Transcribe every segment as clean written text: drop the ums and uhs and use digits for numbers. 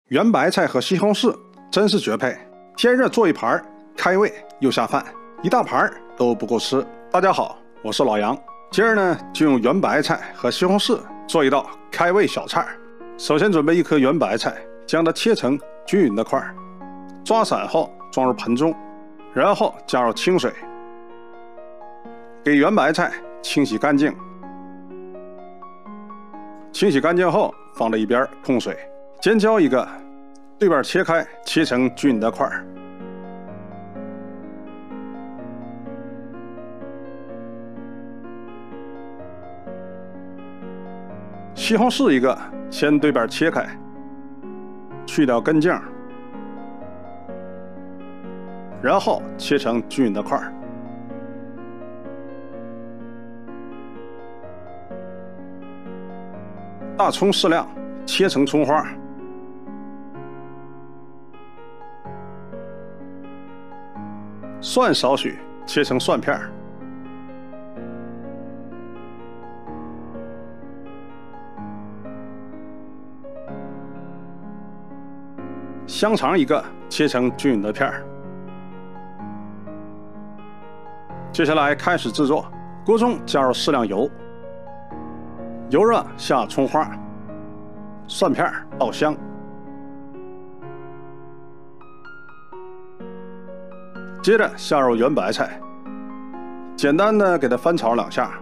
圆白菜和西红柿真是绝配，天热做一盘，开胃又下饭，一大盘都不够吃。大家好，我是老杨，今儿呢就用圆白菜和西红柿做一道开胃小菜。首先准备一颗圆白菜，将它切成均匀的块，抓散后装入盆中，然后加入清水，给圆白菜清洗干净。清洗干净后放在一边控水。尖椒一个，对半切开，切成均匀的块。西红柿一个，先对半切开，去掉根茎，然后切成均匀的块。大葱适量，切成葱花。蒜少许，切成蒜片。香肠一个，切成均匀的片。接下来开始制作，锅中加入适量油，油热下葱花、蒜片爆香。接着下入圆白菜，简单的给它翻炒2下。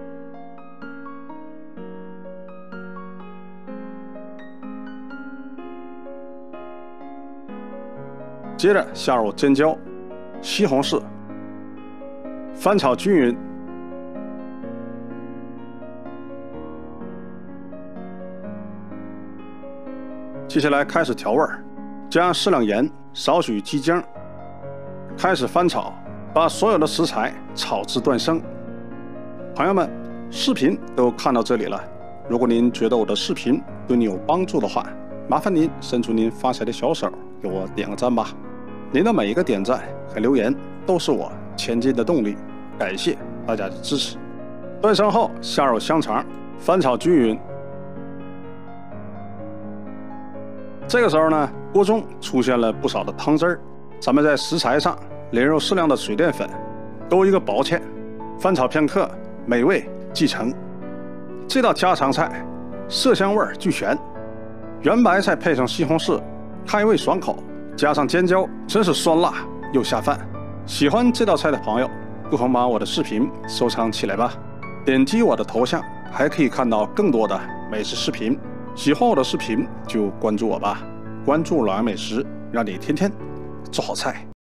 接着下入尖椒、西红柿，翻炒均匀。接下来开始调味，加适量盐，少许鸡精。开始翻炒，把所有的食材炒至断生。朋友们，视频都看到这里了，如果您觉得我的视频对你有帮助的话，麻烦您伸出您发财的小手，给我点个赞吧。您的每一个点赞和留言都是我前进的动力，感谢大家的支持。断生后下入香肠，翻炒均匀。这个时候呢，锅中出现了不少的汤汁儿。咱们在食材上淋入适量的水淀粉，勾一个薄芡，翻炒片刻，美味即成。这道家常菜色香味俱全，圆白菜配上西红柿，开胃爽口，加上尖椒，真是酸辣又下饭。喜欢这道菜的朋友，不妨把我的视频收藏起来吧。点击我的头像，还可以看到更多的美食视频。喜欢我的视频就关注我吧，关注老杨美食，让你天天做好菜。